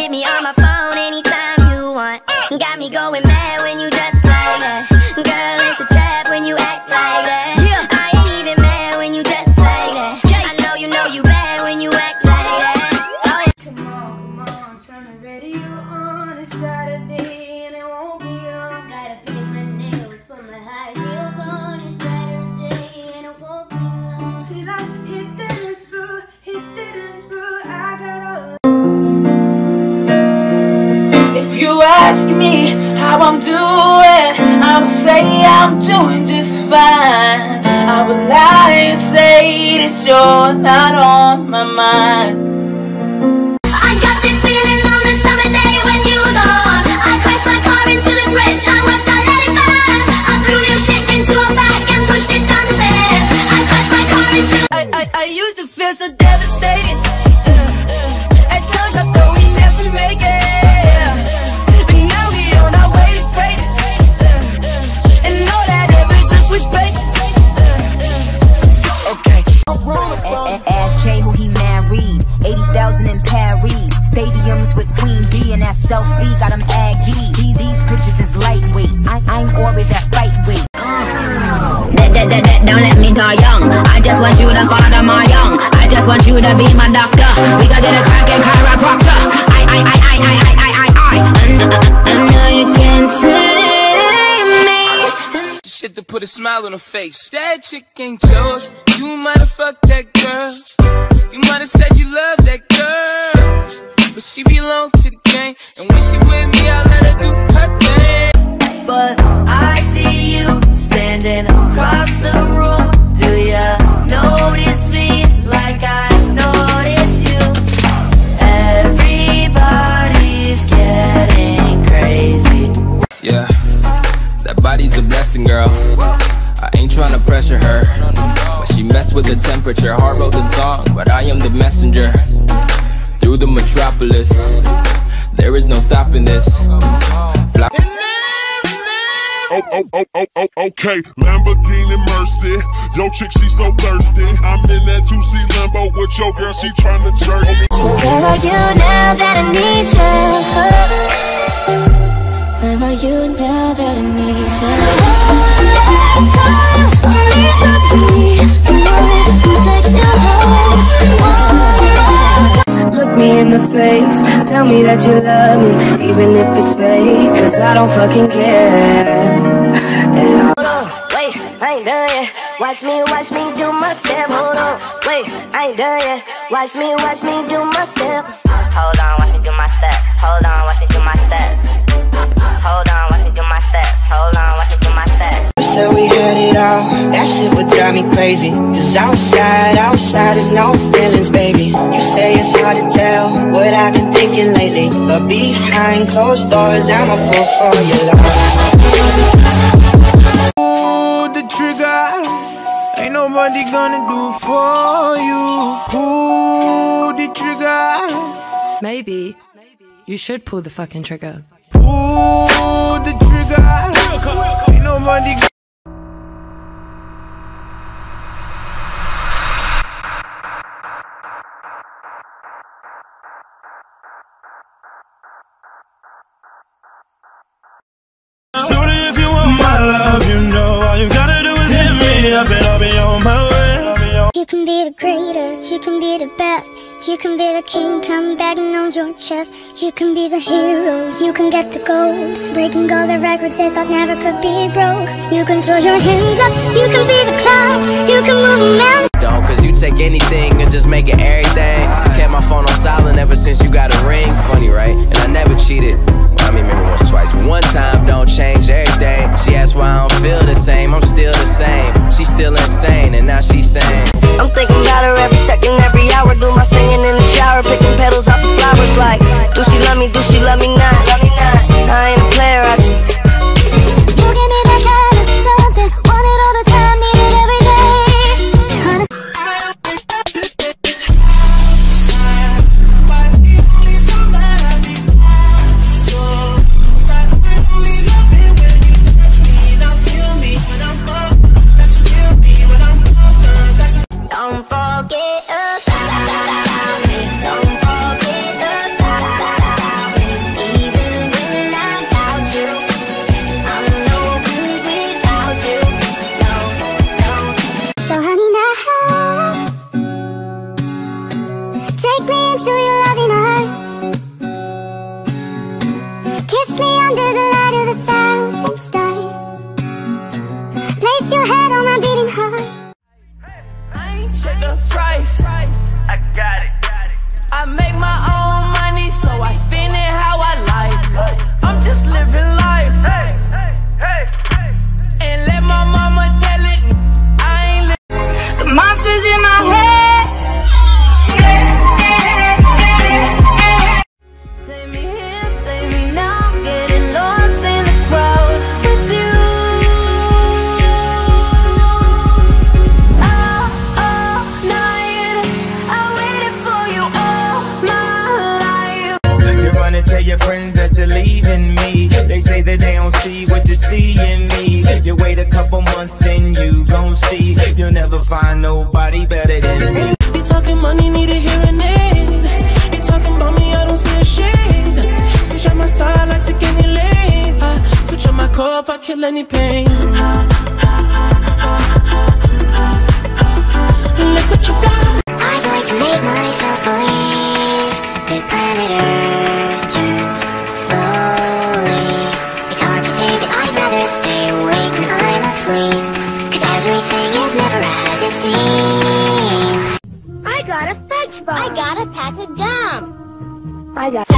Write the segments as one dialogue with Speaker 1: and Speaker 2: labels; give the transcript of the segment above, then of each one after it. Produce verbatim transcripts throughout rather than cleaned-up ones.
Speaker 1: hit me on my phone anytime you want. Got me going mad when you dress like that. Girl, it's a trap when you act like that. Yeah. I ain't even mad when you dress like that. I know you know you bad when you act like that. Oh, yeah.
Speaker 2: Come on, come on, turn the radio on. It's Saturday and it won't be long. Gotta paint my nails, put my high heels on. It's Saturday and it won't be long till I hit the dance floor, hit the dance floor. I got all of.
Speaker 3: If you ask me how I'm doing, I will say I'm doing just fine. I will lie and say that you're not on my mind.
Speaker 1: I got this feeling on this summer day when you were gone. I crashed my car into the bridge, I watched, I let it burn. I threw your shit into a bag and pushed it down the stairs. I crashed my car into
Speaker 3: I, I, I used to feel so devastated. uh, At times I thought we'd never make it.
Speaker 4: Stadiums with Queen B and that selfie got them aggy. These, these bitches is lightweight. I, I'm always at fight weight. Uh.
Speaker 1: That, that, that, that, don't let me die young. I just want you to father my young. I just want you to be my doctor. We gotta get a crackin' chiropractor. I, I, I, I, I, I, I, I, I. I know you can't see me.
Speaker 5: Shit to put a smile on her face. That chick ain't yours. You might have fucked that girl. You might have said you love that girl. But she belong to the game, and when she with me, I let her do her thing.
Speaker 3: But I see you standing across the room. Do ya notice me like I notice you? Everybody's getting crazy.
Speaker 5: Yeah, that body's a blessing, girl. I ain't trying to pressure her, but she messed with the temperature. Heart wrote the song, but I am the messenger. Through the metropolis, there is no stopping this. Fly
Speaker 6: Oh, oh, oh, oh, oh, okay, Lamborghini Mercy. Yo chick, she so thirsty. I'm in that two C Lambo with your girl, she tryna jerk me.
Speaker 1: So where are you now that I need you? Where are you now that I need you? One time, only talk to me. The moment you take you home.
Speaker 3: Look me in the face, tell me that you love me, even if it's fake, cause I don't fucking care. And hold on, wait, I ain't done yet. Watch me, watch me do my step. Hold on, wait, I ain't done yet. Watch me, watch me do my step.
Speaker 7: Hold on, watch me do my step. Hold on, watch me do my step. Hold on, watch me do my step. Hold on, watch me do my step.
Speaker 3: You said we had it all, that shit would drive me crazy. Cause outside, outside is no feelings, baby. You say it's hard to tell what I've been thinking lately, but behind closed doors, I'm a fool for your love.
Speaker 8: Pull the trigger, ain't nobody gonna do for you. Pull the trigger.
Speaker 9: Maybe you should pull the fucking trigger.
Speaker 8: Pull the trigger, ain't nobody.
Speaker 10: If you want my love, you know all you gotta do is hit me up and I'll be on my way.
Speaker 1: You can be the greatest, you can be the best. You can be the king, come begging on your chest. You can be the hero, you can get the gold. Breaking all the records they thought never could be broke. You can throw your hands up, you can be the clown. You can move a mountain.
Speaker 11: Don't, cause you take anything and just make it everything. I kept my phone on silent ever since you got a ring. Funny, right? And I never cheated. I mean, maybe once, twice, but one time don't change everything. She asked why I don't feel the same. I'm still the same. She's still insane, and now she's saying
Speaker 3: I'm thinking about her every second, every hour. Do my singing in the shower, picking petals off the flowers. Like, do she love me, do she love me not? Love me not. I ain't a player, I just
Speaker 1: You give me that kind of something. Want it all the time, need it every day. Kinda
Speaker 3: don't forget about it. Don't forget about
Speaker 8: my own money, so I spend it how I like. I'm just living life, and let my mama tell it. I ain't li- the monsters in my head. Take me here, take me now, getting lost in the crowd with you. All, all night, I waited for you all my life.
Speaker 12: You're gonna tell your friends that you're leaving me. They say that they don't see what you see in me. You wait a couple months, then you gon' see. You'll never find nobody better than me.
Speaker 10: You talking money, need a hearing aid. You talking about me, I don't see a shade. Switch on my side, I take any lane. I switch on my cup, I kill any pain. Look what you done.
Speaker 1: I'd like to make myself believe that planet Earth turns slowly. It's hard to say that I'd rather stay awake when I'm asleep, 'cause everything is never as it seems.
Speaker 2: I got a fudge bar. I got a pack of gum. I got.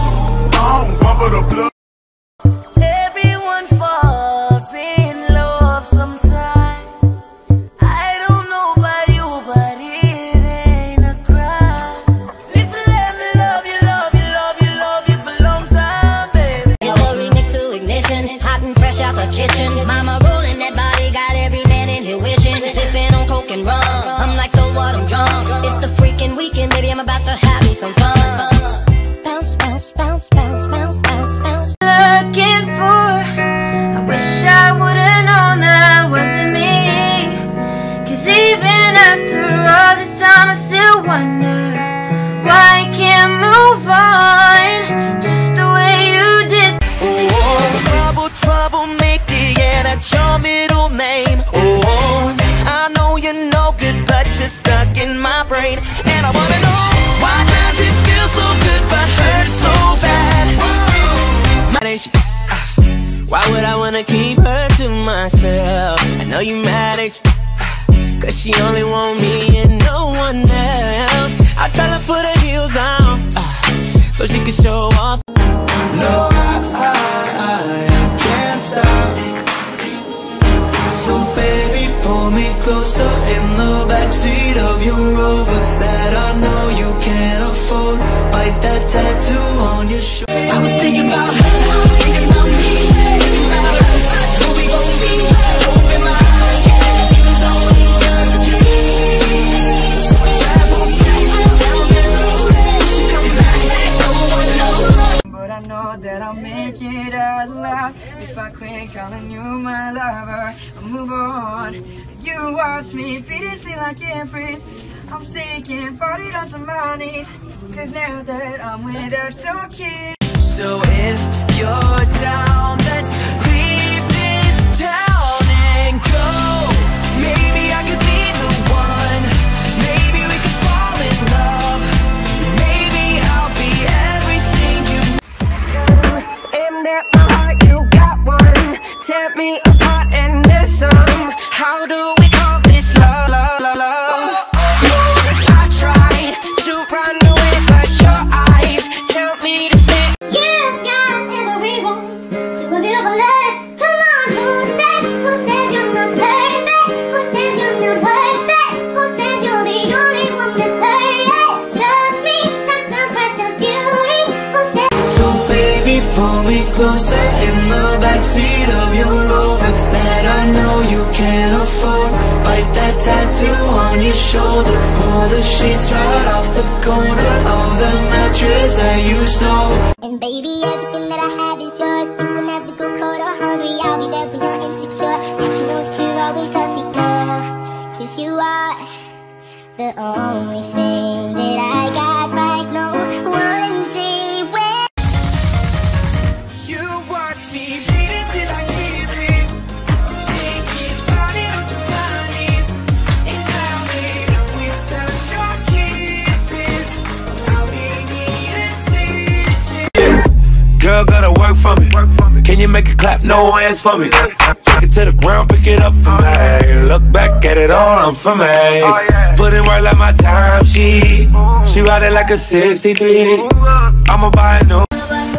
Speaker 8: Everyone falls in love sometime. I don't know about you, but it ain't a crime. Live and let me love you, love you, love you, love you for a long time, baby.
Speaker 4: It's the remix to Ignition, hot and fresh out the kitchen. Mama rolling that body, got every man in here wishing. Sipping on coke and rum, I'm like, so what, I'm drunk. It's the freaking weekend, baby, I'm about to have me some fun. Bounce, bounce, bounce, bounce, bounce, bounce, bounce.
Speaker 2: Looking for, I wish I would've known that wasn't me. 'Cause even after all this time I still wonder why I can't move on just the way you did.
Speaker 10: Oh, trouble, trouble, maker, yeah, that's your middle name. Oh, I know you're no good, but you're stuck in my brain. And I wanna know, why does it feel so good but hurt so bad? Why would I wanna keep her to myself? I know you mad at you, 'cause she only want me and no one else. I tell her put her heels on, so she can show off. No, I, I, I can't stop. So baby, pull me closer in the backseat of your Rover that I know you can't afford. Bite that tattoo on your shoulder. I was thinking about her, thinking about me, thinking about us. Who we gon' be? Open my eyes, yeah, it was only just a dream. So I travel down the road, she come back, no one knows.
Speaker 8: But I know that I'll make it out alive if I quit calling you my lover. I'll move on. You watch me beating till I can't breathe. I'm sinking, farted on some knees, 'cause now that I'm with her, so cute. So if you're down, let's leave this town and go. Maybe I could be the one. Maybe we could fall in love. Maybe I'll be everything you. In that heart, you got one. Tear me apart and there's some. How do we call this love? love, love, love? I tried to run away, but your eyes tell me to stay.
Speaker 1: You've got everyone to a beautiful life. Come on, who says, who says you're not perfect? Who says you're not worth it? Who says you're the only one that's hurt? Trust me, that's the price of beauty. Who says?
Speaker 10: So baby, pull me closer in the backseat of your Rover that I know you can't afford. Bite that tattoo on your shoulder. Pull the sheets right off the corner of the mattress that you stole.
Speaker 1: And baby, everything that I have is yours. You will never go cold or hungry. I'll be there when you're insecure. But you know that you'll always love me, girl. 'Cause you are the only thing that I got right now. One day when
Speaker 8: You watch me beating till I can't breathe. Sinking, farting on some knees. And now that I'm without your kisses, I'll be needing stitches.
Speaker 10: Girl, gotta work for me. Can
Speaker 13: Can you make it clap? No hands for me. Take it to the ground, pick it up for me. Look back at it all, I'm for me. Put in work like my time sheet. She ride it like a sixty-three. I'ma buy a new.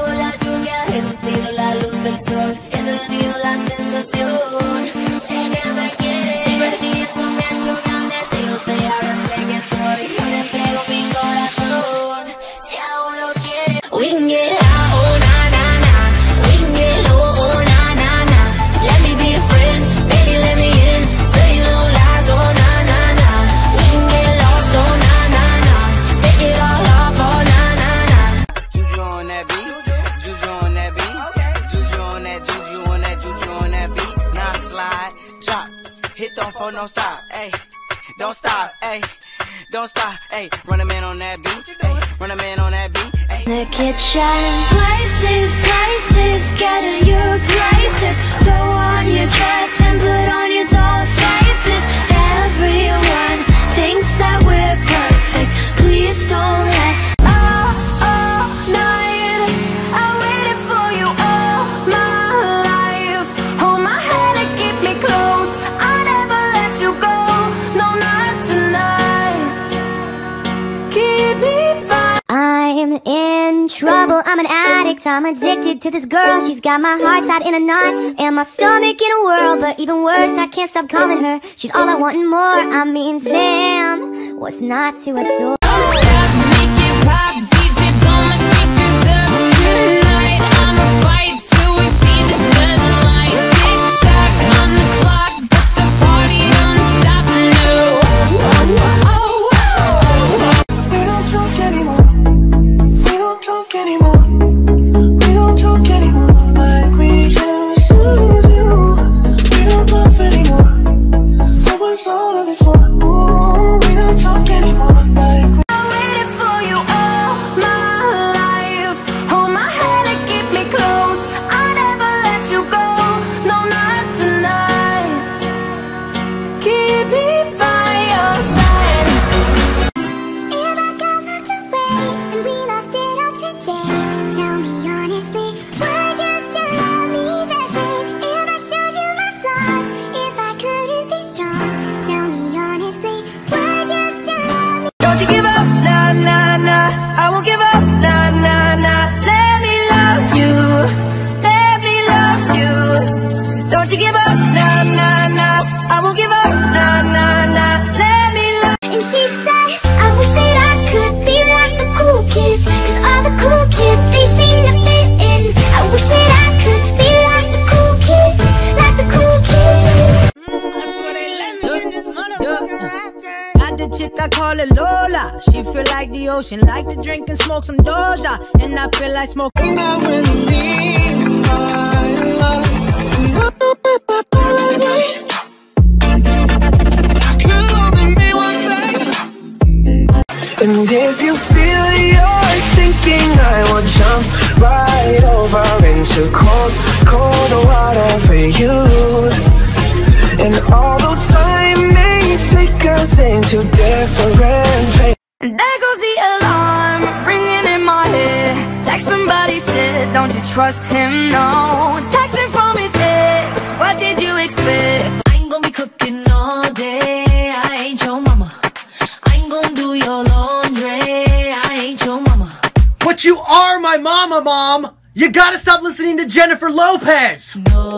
Speaker 2: We can get high, oh na na na. We can get low, oh na na na. Let me be a friend, baby, let me in. Tell you no lies, oh na na na. We can get lost, oh na na na. Take it all off, oh na na na.
Speaker 8: Juju on that beat, juju on that beat, juju on that, juju on that, juju on that beat. Now slide, drop, hit don't fall, no stop, ayy, don't stop, ayy. Don't stop, ayy, run a man on that beat, ayy, run a man on that beat, ayy.
Speaker 2: The kitchen, places, places, get in your places. Throw on your dress and put on your doll faces. Everyone thinks that we're perfect. Please don't let all, all night I waited for you all my life. Hold my hand and keep me close. I never let you go, no, not tonight. Keep me by.
Speaker 1: I'm in trouble, I'm an addict, I'm addicted to this girl. She's got my heart tied in a knot and my stomach in a whirl. But even worse, I can't stop calling her. She's all I want and more. I mean, Sam, what's not to adore?
Speaker 2: Make it pop, D J, blow my speakers up tonight. I'ma fight till we see the sunlight. Tick tock on the clock, but the party don't stop, no.
Speaker 8: We don't talk anymore. We don't talk anymore. We don't talk anymore like we used to do. We don't love anymore. That was all of it for. Ooh, we don't talk anymore like we.
Speaker 2: I waited for you all my life. Hold my hand and keep me close. I never let you go, no, not tonight. Keep me by your side.
Speaker 1: If I got locked away and we lost it all today, tell me honestly, would you still love me the same? If I showed you my flaws, if I couldn't be strong, tell me honestly, would you still love me?
Speaker 8: Don't you give up, nah, nah, nah. I won't give up, nah, nah, nah. Let me love you, let me love you. Don't you give up, nah, nah, nah. I won't give up, nah, nah, nah. Let me love.
Speaker 1: And she says, I wish that I could be like the cool kids, cause all the cool kids, they seem to fit in. I wish that I could be like the cool kids, like the cool kids.
Speaker 14: Got the chick, I call it Lola. She feel like the ocean, like to drink and smoke some Doja. And I feel like smoking.
Speaker 8: I really need my love. Could only be one thing. And if you feel you're sinking, I will jump right over into cold, cold water for you. And although time may take us into different phases.
Speaker 2: And there goes the alarm ringing in my head, like somebody said, don't you trust him, no. Texting from his ex, what did you expect? I ain't gonna be cooking all day, I ain't your mama. I ain't gonna do your laundry, I ain't your mama.
Speaker 15: But you are my mama, Mom! You gotta stop listening to Jennifer Lopez!
Speaker 2: No.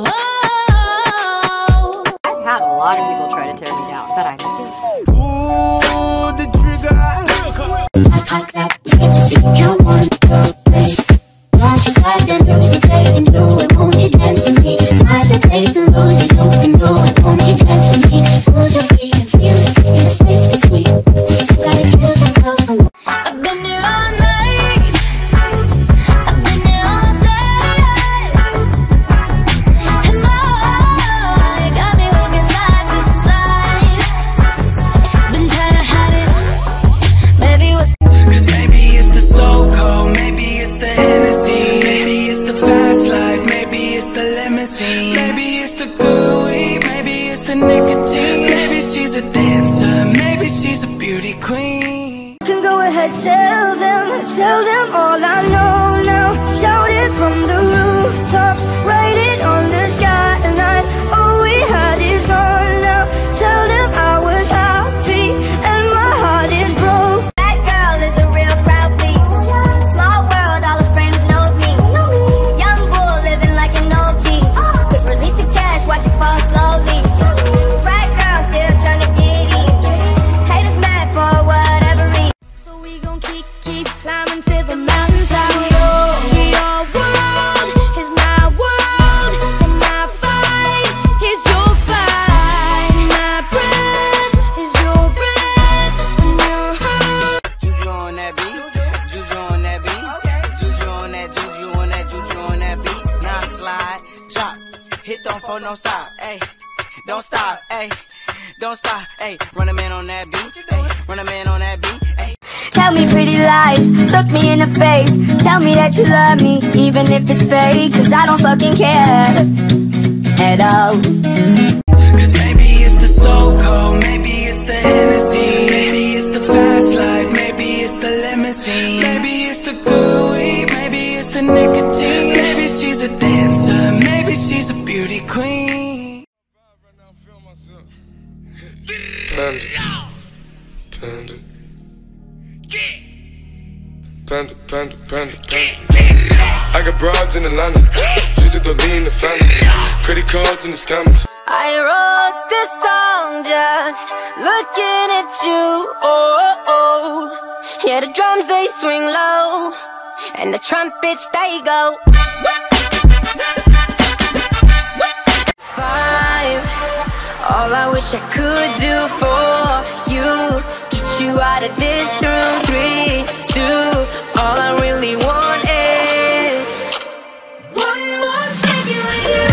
Speaker 16: I've had a lot of people try to tear me down, but I'm still.
Speaker 8: Ooh, the trigger.
Speaker 1: Hot clap, we skip the beat, count one, two, three. Won't you slide the music, take and do it, won't you dance with me? Find the place and lose it, you can do it, won't you dance with me? Hold your feet and feel it, in the space between. You gotta give yourself a moment.
Speaker 2: I've been here all night, I've been here all day, and my heart got me walking side to side. Been trying to hide it, baby, what's.
Speaker 10: Cause maybe it's the so-called, maybe it's the Hennessy, maybe it's the fast life, maybe it's the limousine, maybe it's the good weed, maybe it's the nicotine, maybe she's a dancer, maybe she's a beauty queen.
Speaker 8: You can go ahead, tell them, tell them all I know now. Shout it from the rooftops, right don't for no stop, ayy. Don't stop, ayy. Don't stop, ayy. Run a man on that beat, ayy. Run a man on that beat, ayy.
Speaker 4: Tell me pretty lies, look me in the face. Tell me that you love me, even if it's fake. Cause I don't fucking care at all.
Speaker 10: Cause maybe it's the so-called, maybe it's the Hennessy, maybe it's the fast life, maybe it's the limousine, maybe it's the good weed, maybe it's the nicotine, maybe she's a dancer, maybe she's a beauty queen.
Speaker 17: Panda, panda, panda, panda, panda, panda. I got broads in Atlanta, just to the lean the family, credit cards in the scammers.
Speaker 4: I wrote this song just looking at you, oh, oh. Yeah, the drums they swing low, and the trumpets they go. Five, all I wish I could do for you, get you out of this room. Three, two, all I really want is one more second with you.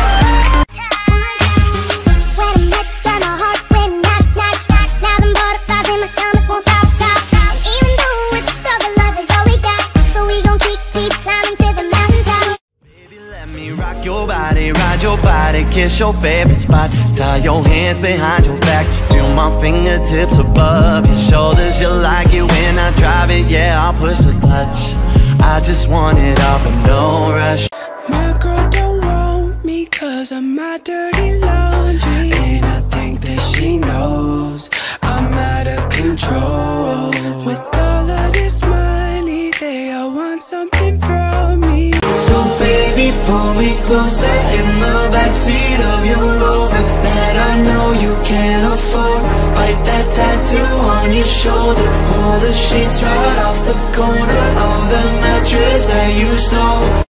Speaker 10: Your body, ride your body, kiss your favorite spot, tie your hands behind your back, feel my fingertips above your shoulders. You like it when I drive it, yeah, I'll push the clutch. I just want it all, but no rush. My girl don't want me cause of my dirty laundry, and I think that she knows I'm out of control. With all of this money, they all want something from me. So baby, pull me closer in the backseat of your Rover that I know you can't afford. Bite that tattoo on your shoulder, pull the sheets right off the corner of the mattress that you stole.